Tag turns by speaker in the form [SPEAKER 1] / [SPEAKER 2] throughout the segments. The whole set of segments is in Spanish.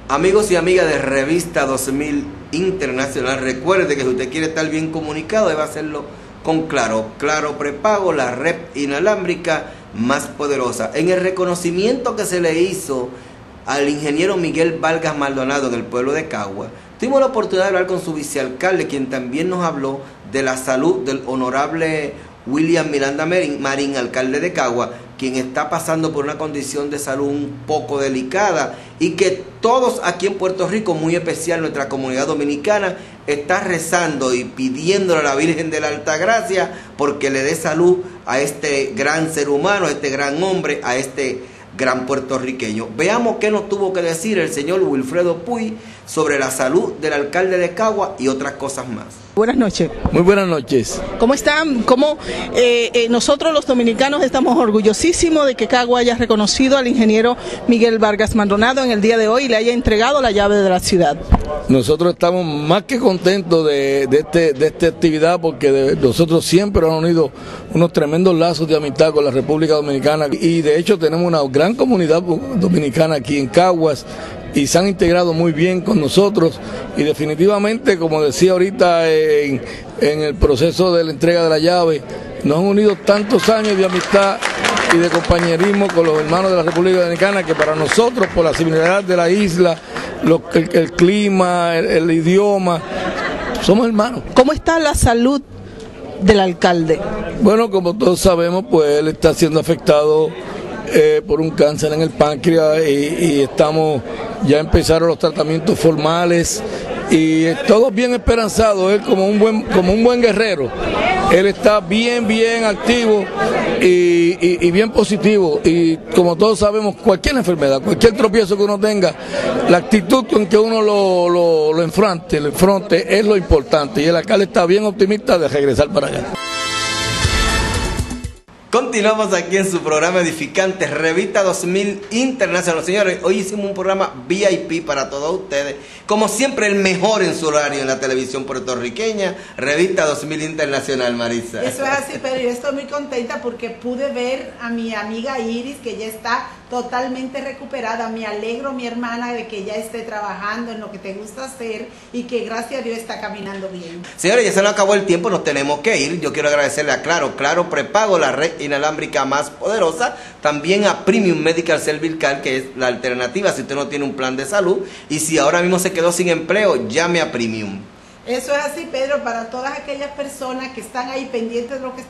[SPEAKER 1] Amigos y amigas de Revista 2000 Internacional, recuerde que si usted quiere estar bien comunicado debe hacerlo con Claro. Claro Prepago, la red inalámbrica más poderosa. En el reconocimiento que se le hizo al ingeniero Miguel Vargas Maldonado en el pueblo de Cagua, tuvimos la oportunidad de hablar con su vicealcalde, quien también nos habló de la salud del honorable William Miranda Marín, alcalde de Cagua, quien está pasando por una condición de salud un poco delicada y que todos aquí en Puerto Rico, muy especial nuestra comunidad dominicana, está rezando y pidiéndole a la Virgen de la Altagracia porque le dé salud a este gran ser humano, a este gran hombre, a este gran puertorriqueño. Veamos qué nos tuvo que decir el señor Wilfredo Puy sobre la salud del alcalde de Cagua y otras cosas más.
[SPEAKER 2] Buenas noches.
[SPEAKER 3] Muy buenas noches.
[SPEAKER 2] ¿Cómo están? Nosotros los dominicanos estamos orgullosísimos de que Cagua haya reconocido al ingeniero Miguel Vargas Maldonado en el día de hoy y le haya entregado la llave de la ciudad. Nosotros estamos más que contentos de esta actividad porque nosotros siempre hemos unido unos tremendos lazos de amistad con la República Dominicana y de hecho tenemos una gran comunidad dominicana aquí en Caguas y se han integrado muy bien con nosotros y definitivamente, como decía ahorita en el proceso de la entrega de la llave, nos han unido tantos años de amistad y de compañerismo con los hermanos de la República Dominicana que para nosotros, por la similaridad de la isla, el clima, el idioma, somos hermanos. ¿Cómo está la salud del alcalde? Bueno, como todos sabemos, pues él está siendo afectado por un cáncer en el páncreas y ya empezaron los tratamientos formales y todos bien esperanzados. Él como un buen guerrero, él está bien activo y bien positivo, y como todos sabemos, cualquier enfermedad, cualquier tropiezo que uno tenga, la actitud con que uno lo enfrente es lo importante, y el alcalde está bien optimista de regresar para allá.
[SPEAKER 1] Continuamos aquí en su programa edificante, Revista 2000 Internacional. Señores, hoy hicimos un programa VIP para todos ustedes. Como siempre, el mejor en su horario en la televisión puertorriqueña, Revista 2000 Internacional, Marisa.
[SPEAKER 4] Eso es así, pero yo estoy muy contenta porque pude ver a mi amiga Iris, que ya está totalmente recuperada. Me alegro, mi hermana, de que ya esté trabajando en lo que te gusta hacer y que gracias a Dios está caminando bien.
[SPEAKER 1] Señores, ya se nos acabó el tiempo, nos tenemos que ir. Yo quiero agradecerle a Claro Prepago, la red inalámbrica más poderosa, también a Premium Medical Service Card, que es la alternativa si usted no tiene un plan de salud, y si ahora mismo se quedó sin empleo, llame a Premium.
[SPEAKER 4] Eso es así, Pedro, para todas aquellas personas que están ahí pendientes de lo que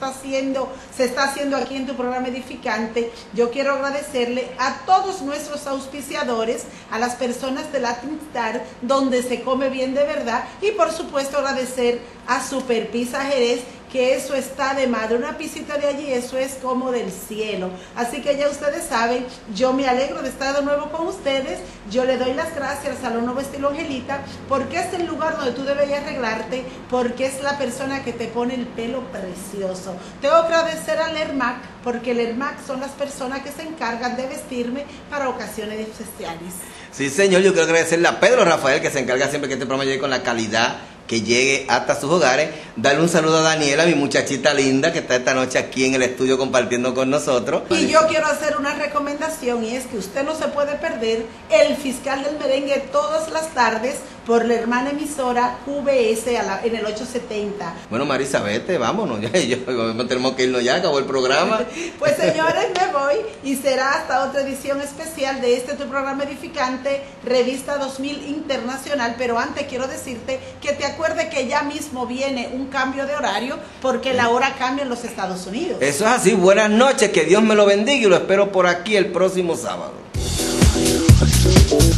[SPEAKER 4] se está haciendo aquí en tu programa edificante. Yo quiero agradecerle a todos nuestros auspiciadores, a las personas de Latin Star, donde se come bien de verdad, y por supuesto agradecer a Super Pizza Jerez, que eso está de madre, una pisita de allí, eso es como del cielo. Así que ya ustedes saben, yo me alegro de estar de nuevo con ustedes. Yo le doy las gracias al Salón Nuevo Estilo Angelita, porque es el lugar donde tú deberías arreglarte, porque es la persona que te pone el pelo precioso. Tengo que agradecer al ERMAC, porque el ERMAC son las personas que se encargan de vestirme para ocasiones especiales.
[SPEAKER 1] Sí, señor, yo quiero agradecerle a Pedro Rafael, que se encarga siempre que este programa llegue con la calidad, que llegue hasta sus hogares. Darle un saludo a Daniela, mi muchachita linda, que está esta noche aquí en el estudio compartiendo con nosotros.
[SPEAKER 4] Y yo quiero hacer una recomendación, y es que usted no se puede perder El Fiscal del Merengue todas las tardes por la hermana emisora QBS en el 870.
[SPEAKER 1] Bueno, Marisa, vete, vámonos, ya tenemos que irnos ya, acabó el programa.
[SPEAKER 4] Pues señores, me voy, y será hasta otra edición especial de tu programa edificante, Revista 2000 Internacional. Pero antes quiero decirte que te acuerdes que ya mismo viene un cambio de horario, porque la hora cambia en los Estados Unidos.
[SPEAKER 1] Eso es así. Buenas noches, que Dios me lo bendiga, y lo espero por aquí el próximo sábado.